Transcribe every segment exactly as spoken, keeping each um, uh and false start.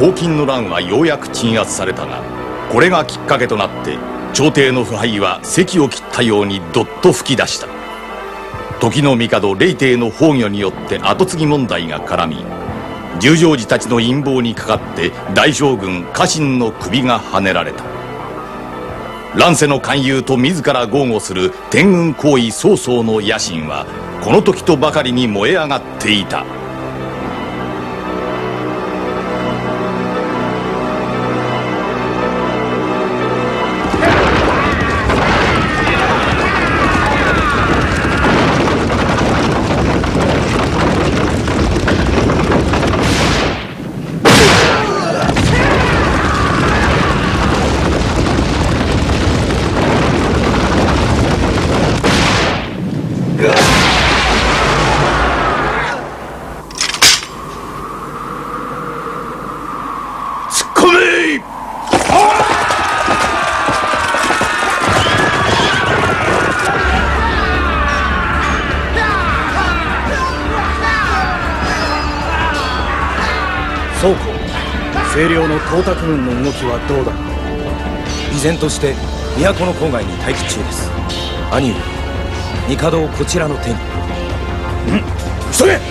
黄巾の乱はようやく鎮圧されたが、これがきっかけとなって朝廷の腐敗は堰を切ったようにどっと噴き出した。時の帝レイテイの崩御によって跡継ぎ問題が絡み、十条寺たちの陰謀にかかって大将軍家臣の首がはねられた。乱世の勧誘と自ら豪語する天軍皇位曹操の野心はこの時とばかりに燃え上がっていた。 宋公、清涼の東卓軍の動きはどうだ。 依然として都の郊外に待機中です。兄上、帝をこちらの手に。 うん、急げ。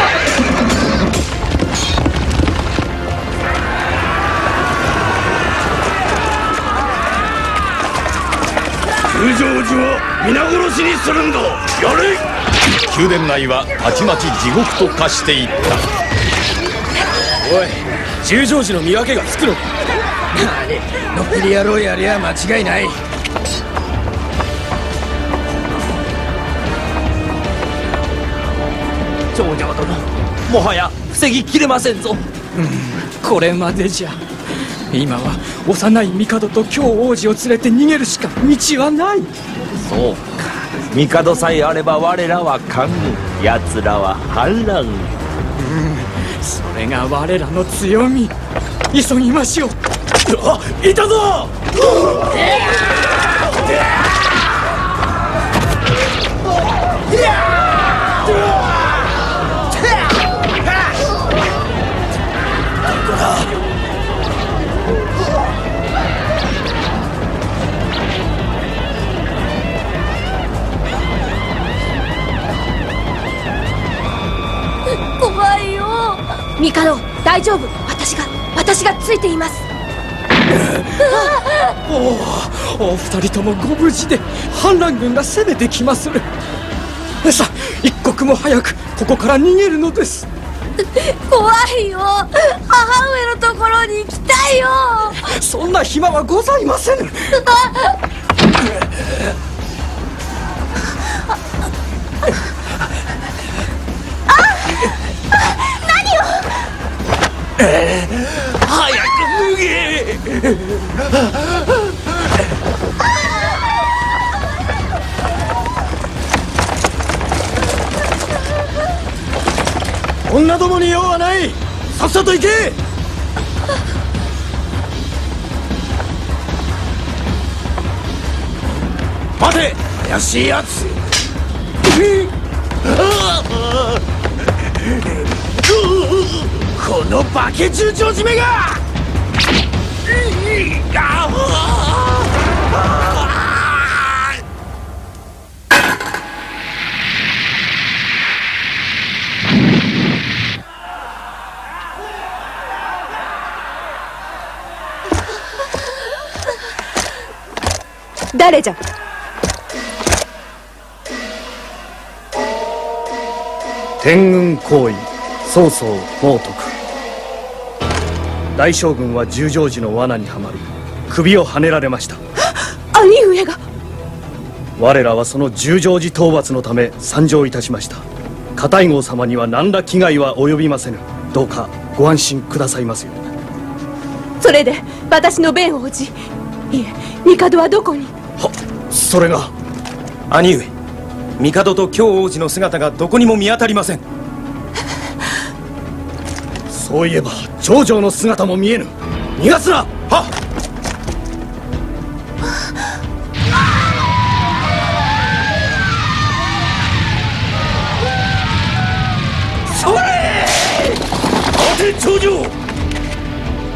十条寺は皆殺しにするんだ。やれ。 宮殿内はたちまち地獄と化していった。 おい、十条寺の見分けがつくのか。 のっぴり野郎やりゃ間違いない。 長女殿、もはや防ぎきれませんぞ。 うん、これまでじゃ。今は幼い帝と京王子を連れて逃げるしか道はない。 そうか、帝さえあれば我らは官軍、奴らは反乱。 うん、それが我らの強み。急ぎましょう。 あ、いたぞ。 怖いよ。帝、大丈夫。私が私がついています。 おお、お二人ともご無事で。反乱軍が攻めてきまする。さあ、一刻も早くここから逃げるのです。 怖いよ。母上のところに行きたいよ。 そんな暇はございません。 えー、早く脱げ。 女どもに用はない。さっさと行け。 待て、怪しいやつ。この化け中長締めが。 誰じゃ。 天軍皇位曹操猛徳。大将軍は十条寺の罠にはまり首をはねられました。 兄上が。 我らはその十条寺討伐のため参上いたしました。片居郷様には何ら危害は及びませぬ。どうかご安心くださいますよう。 それで私の弁王子、いえ帝はどこに。 は、それが。 兄上、帝と京王子の姿がどこにも見当たりません。 そういえば長城の姿も見えぬ。逃がすな。はっ。 それ。待て長城。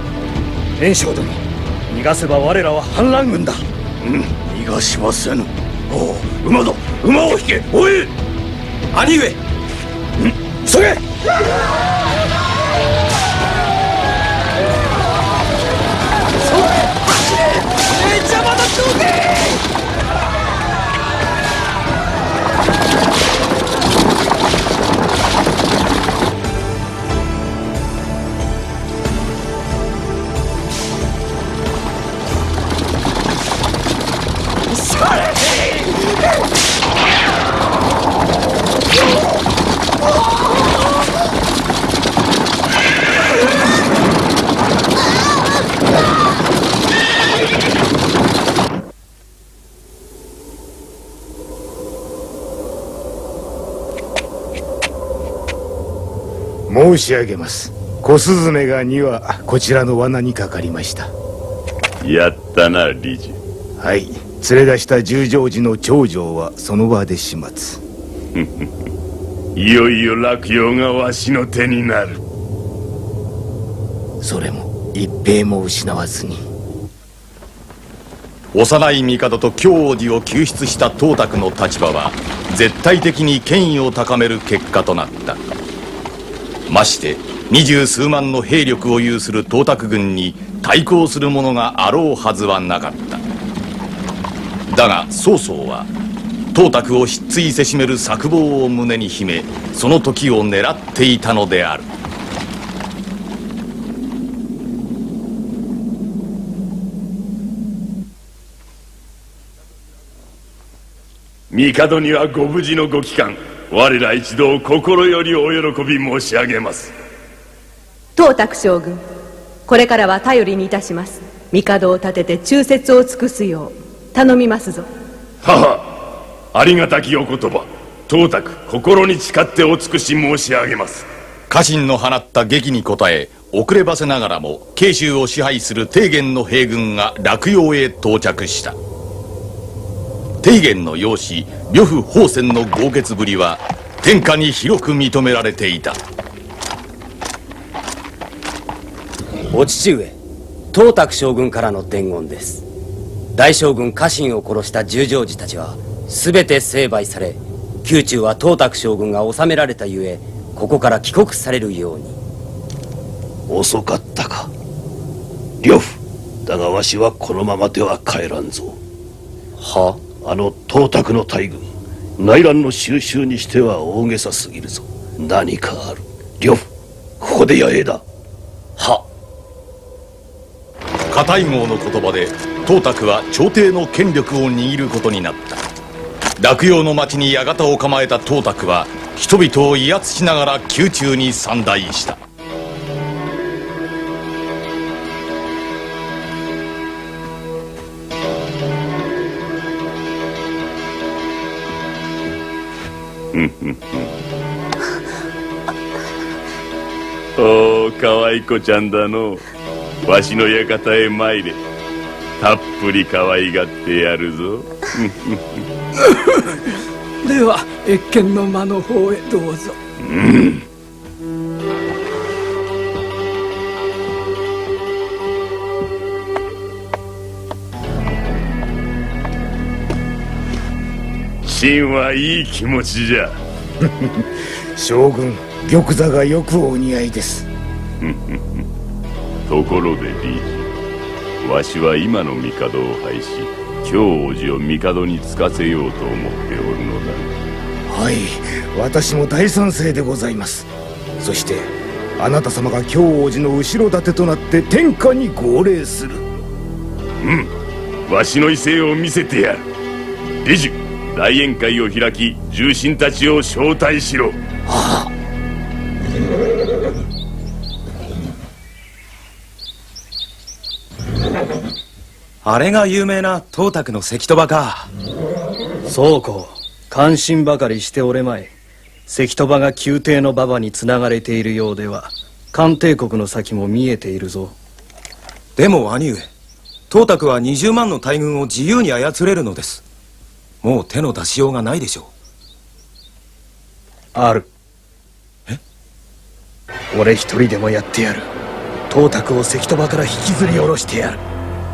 袁紹殿、逃がせば我らは反乱軍だ。 うん、逃がしませぬ。おう、馬だ、馬を引け。おい、 兄上。 うん、急げ。 邪魔だ長兵。 申し上げます。小スズメがに羽こちらの罠にかかりました。 やったな理事。 はい、連れ出した十条寺の長女はその場で始末。 いよいよ落葉がわしの手になる。 それも一兵も失わずに。 幼い帝と京王子を救出した董卓の立場は絶対的に権威を高める結果となった。まして二十数万の兵力を有する董卓軍に対抗する者があろうはずはなかった。だが曹操は董卓を失墜せしめる策謀を胸に秘め、その時を狙っていたのである。 帝にはご無事のご帰還、我ら一同心よりお喜び申し上げます。 董卓将軍、これからは頼りにいたします。帝を立てて忠節を尽くすよう頼みますぞ。 はは、ありがたきお言葉。董卓、心に誓ってお尽くし申し上げます。 家臣の放った檄に応え、遅ればせながらも慶州を支配する帝元の兵軍が洛陽へ到着した。帝元の養子呂布宝泉の豪傑ぶりは天下に広く認められていた。 お父上、董卓将軍からの伝言です。大将軍家臣を殺した十条寺たちは全て成敗され、宮中は董卓将軍が治められたゆえ、ここから帰国されるように。 遅かったか呂布。だがわしはこのままでは帰らんぞ。 はあの董卓の大軍、内乱の収拾にしては大げさすぎるぞ。何かある。呂布、ここで野営だ。 は片居郷の言葉で董卓は朝廷の権力を握ることになった。洛陽の町に館を構えた董卓は人々を威圧しながら宮中に参内した。 おお、かわい子ちゃんだの。わしの館へ参れ。たっぷりかわいがってやるぞ。 では謁見の間の方へどうぞ。 うん。臣はいい気持ちじゃ。 将軍、玉座がよくお似合いです。 ところで理事、わしは今の帝を廃し、京王子を帝につかせようと思っておるのだ。 はい、私も大賛成でございます。そしてあなた様が京王子の後ろ盾となって天下に号令する。 うん、わしの威勢を見せてやる。理事、大宴会を開き、重臣たちを招待しろ。 はあ。 あれが有名な董卓の関戸場か。 そうこう、感心ばかりしておれまい。関戸場が宮廷の馬場につながれているようでは、漢帝国の先も見えているぞ。 でも兄上、董卓はにじゅうまんの大軍を自由に操れるのです。もう手の出しようがないでしょう。 ある。 え？ 俺一人でもやってやる。 董卓を関戸場から引きずり下ろしてやる。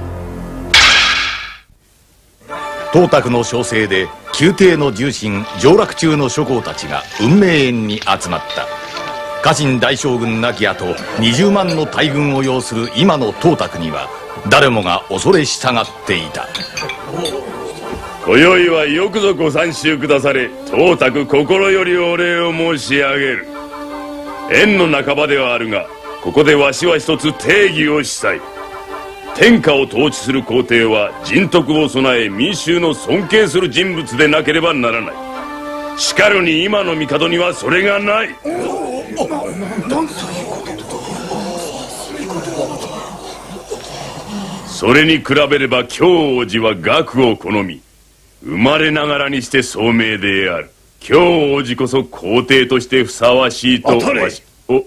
董卓の奨励で宮廷の重臣上洛中の諸侯たちが運命園に集まった。家臣大将軍亡き後にじゅうまんの大軍を擁する今の董卓には誰もが恐れ従っていた。 今宵はよくぞご参集くだされ、董卓心よりお礼を申し上げる。縁の半ばではあるが、ここでわしは一つ定義をしたい。天下を統治する皇帝は人徳を備え民衆の尊敬する人物でなければならない。しかるに今の帝にはそれがない。それに比べれば京王子は学を好み、生まれながらにして聡明である。京王子こそ皇帝としてふさわしいとわし。お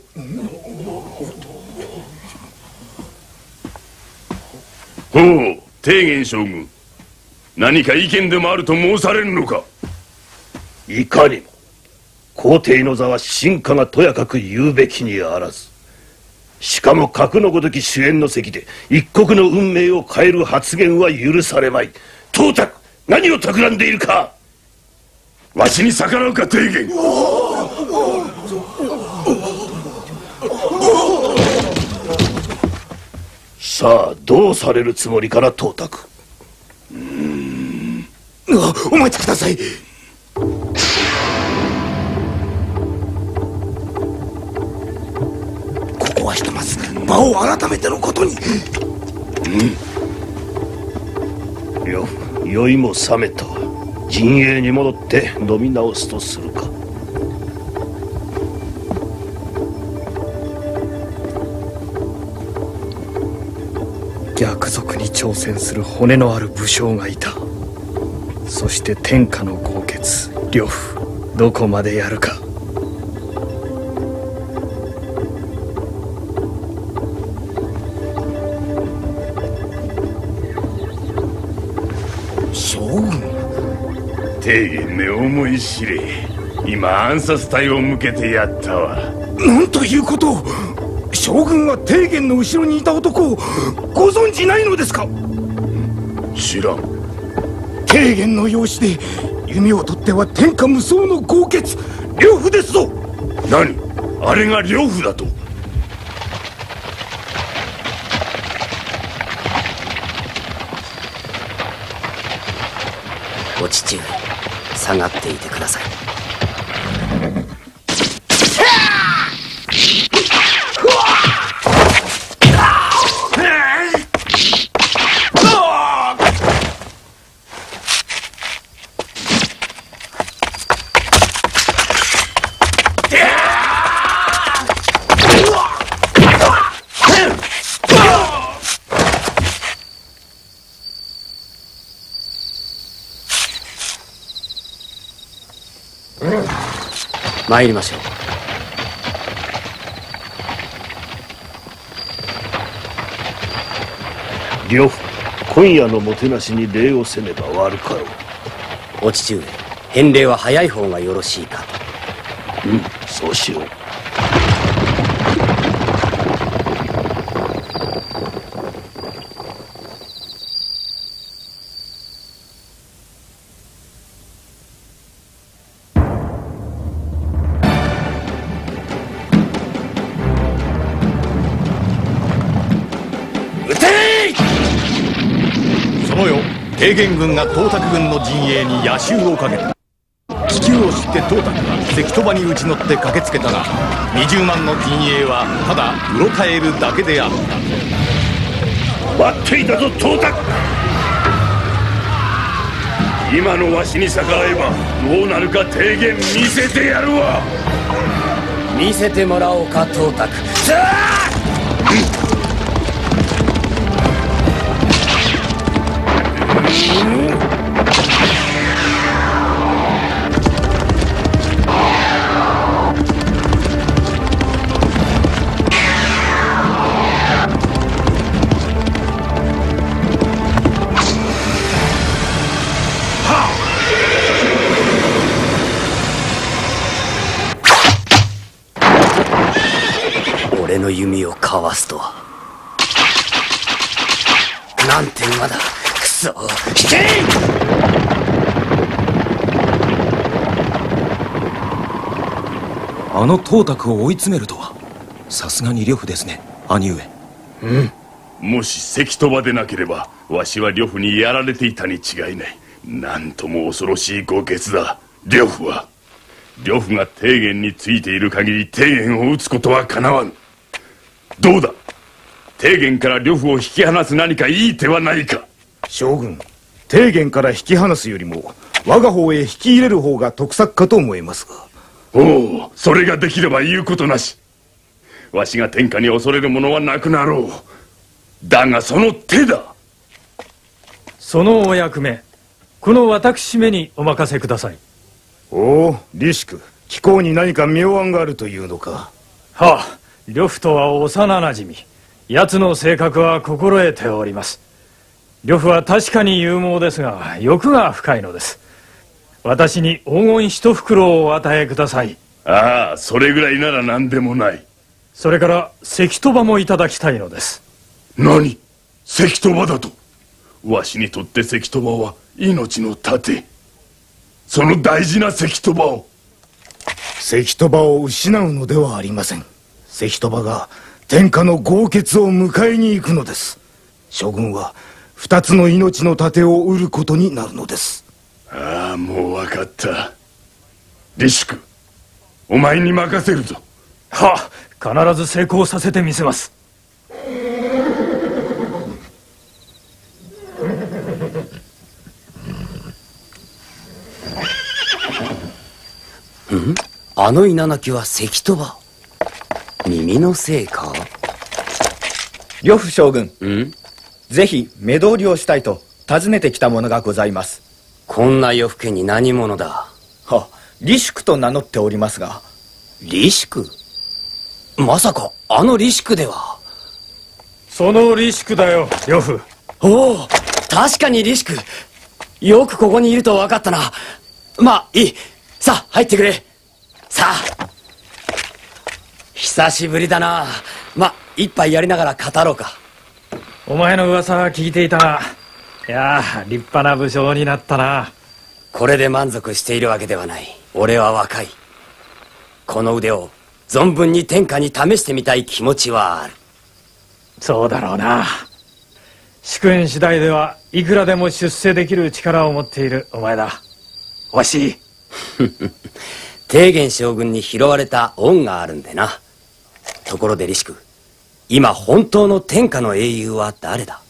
ほう、提言将軍、何か意見でもあると申されるのか。 いかにも皇帝の座は臣下がとやかく言うべきにあらず、しかも格のごとき主演の席で一国の運命を変える発言は許されまい。董卓、何を企んでいるか。 わしに逆らうか提言。 さあどうされるつもりかな董卓。 うーん、お待ちください。ここはひとまず場を改めてのことに。 うん、よ酔いも覚めた。陣営に戻って飲み直すとするか。 逆賊に挑戦する骨のある武将がいた。そして天下の豪傑呂布、どこまでやるか。 将軍、 提言め思い知れ。今暗殺隊を向けてやったわ。 なんということを。将軍は提言の後ろにいた男をご存じないのですか。 知らん。 提言の養子で弓を取っては天下無双の豪傑呂布ですぞ。 何、あれが呂布だと。 お父上、下がっていてください。参りましょう。呂布、今夜のもてなしに礼をせねば悪かろう。 お父上、返礼は早い方がよろしいかと。 うん、そうしよう。 提言軍が董卓軍の陣営に夜襲をかけた。気球を知って董卓は関戸場に打ち乗って駆けつけたが、にじゅうまんの陣営はただうろたえるだけであった。 待っていたぞ董卓。 今のわしに逆らえばどうなるか提言見せてやるわ。 見せてもらおうか董卓。俺俺の弓をかわすとは。なんて馬だ。くそ、引け！ あの董卓を追い詰めるとはさすがに呂布ですね、兄上。 うん。もし関戸場でなければわしは呂布にやられていたに違いない。なんとも恐ろしい豪傑だ呂布は。呂布が提言についている限り提言を撃つことはかなわぬ。どうだ、提言から呂布を引き離す何かいい手はないか。 将軍、提言から引き離すよりも我が方へ引き入れる方が得策かと思いますが。 おお、それができれば言うことなし。わしが天下に恐れるものはなくなろう。だがその手だ。 そのお役目、この私めにお任せください。 おお、李祝、貴公に何か妙案があるというのか。 はあ、呂布とは幼なじみ。奴の性格は心得ております。呂布は確かに勇猛ですが欲が深いのです。私に黄金一袋をお与えください。 ああ、それぐらいなら何でもない。 それから関戸場もいただきたいのです。 何、関戸場だと？わしにとって関戸場は命の盾。その大事な関戸場を。 関戸場を失うのではありません。関戸場が天下の豪傑を迎えに行くのです。将軍は二つの命の盾を売ることになるのです。 ああ、もう分かった。李祝、お前に任せるぞ。 はあ、必ず成功させてみせます。 ん？あの稲垣は関戸場。耳のせいか？ 呂布将軍、 ん？ ぜひ目通りをしたいと訪ねてきたものがございます。 こんな夜更けに何者だ？ は、李祝と名乗っておりますが。 李祝？まさかあの李祝では？ その李祝だよ、呂布。 おお、確かに李祝。よくここにいると分かったな。まあいい、さあ入ってくれ。さあ、久しぶりだな。まあ一杯やりながら語ろうか。 お前の噂は聞いていたが、いやあ、立派な武将になったな。 これで満足しているわけではない。俺は若い。この腕を存分に天下に試してみたい気持ちはある。 そうだろうな。主君次第ではいくらでも出世できる力を持っているお前だ。わし提言将軍に拾われた恩があるんでな。ところで李祝、今本当の天下の英雄は誰だ？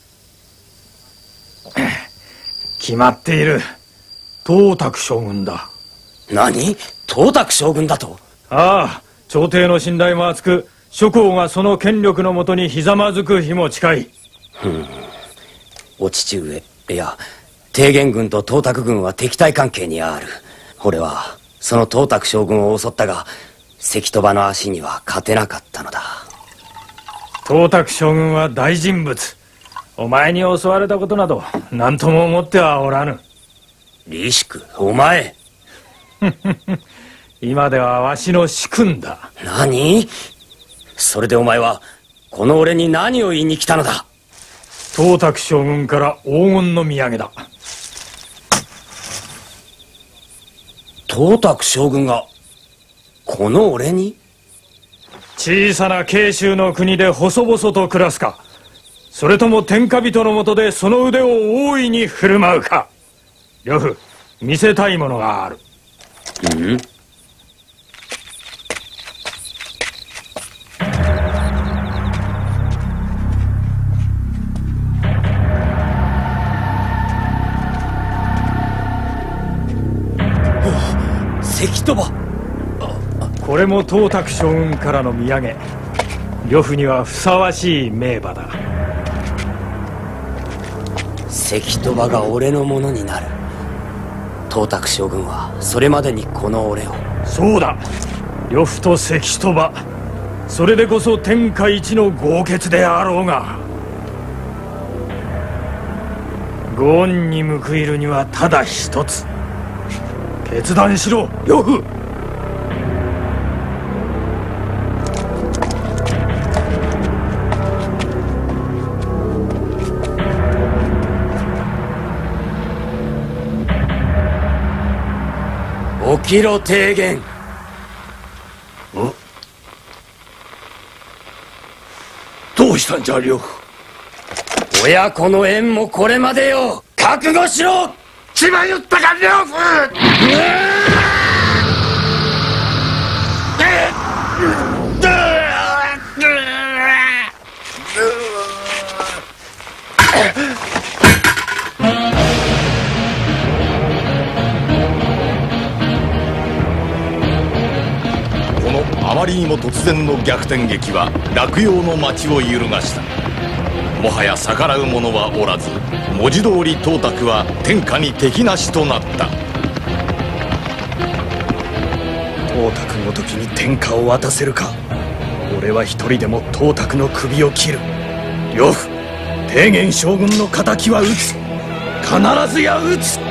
決まっている。董卓将軍だ。 何？董卓将軍だと？ ああ、朝廷の信頼も厚く、諸侯がその権力のもとにひざまずく日も近い。 ふん、お父上、いや提言軍と董卓軍は敵対関係にある。俺はその董卓将軍を襲ったが関戸場の足には勝てなかったのだ。 董卓将軍は大人物。お前に襲われたことなど何とも思ってはおらぬ。 李祝、お前今ではわしの主君だ。 何？それでお前はこの俺に何を言いに来たのだ？ 董卓将軍から黄金の土産だ。 董卓将軍がこの俺に？ 小さな慶州の国で細々と暮らすか、それとも天下人のもとでその腕を大いに振る舞うか。呂布、見せたいものがある。 うん？関戸場。 これも董卓将軍からの土産。呂布にはふさわしい名馬だ。 関戸場が俺のものになる。董卓将軍はそれまでにこの俺を。 そうだ、呂布と関戸場、それでこそ天下一の豪傑であろうが。ご恩に報いるにはただ一つ。決断しろ、呂布。 きろ提言。 どうしたんじゃ呂布。 親子の縁もこれまでよ。覚悟しろ。 血は言ったか呂布。 このあまりにも突然の逆転劇は洛陽の町を揺るがした。もはや逆らう者はおらず、文字通り董卓は天下に敵なしとなった。 董卓ごときに天下を渡せるか。俺は一人でも董卓の首を切る。呂布、提言将軍の敵は討つ。必ずや討つ。